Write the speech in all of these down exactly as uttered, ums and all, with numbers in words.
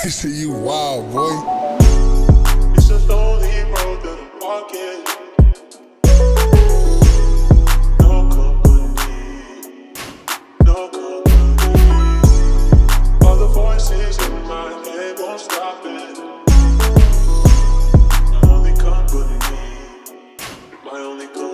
Jaycee, you wild, boy. It's a lonely road that I'm walking. No company, no company. All the voices in my head won't stop it. My only company, my only company.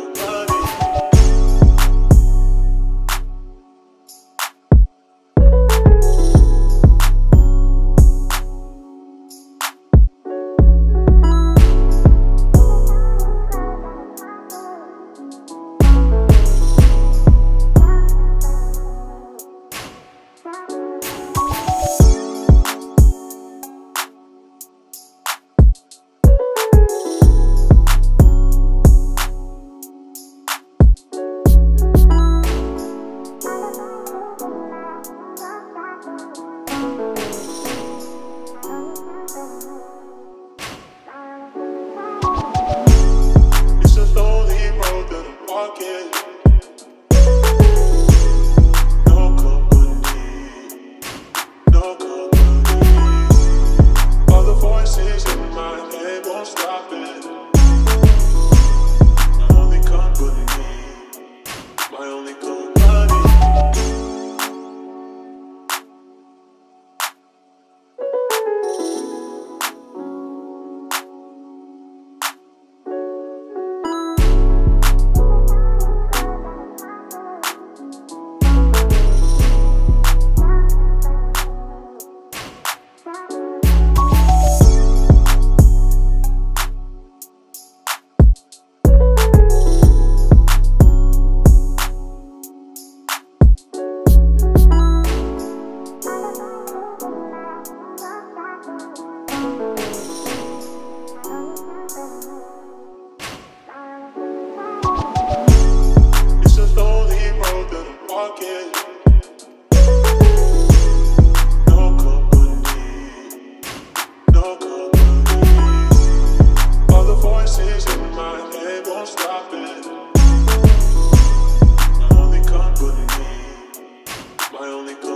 My only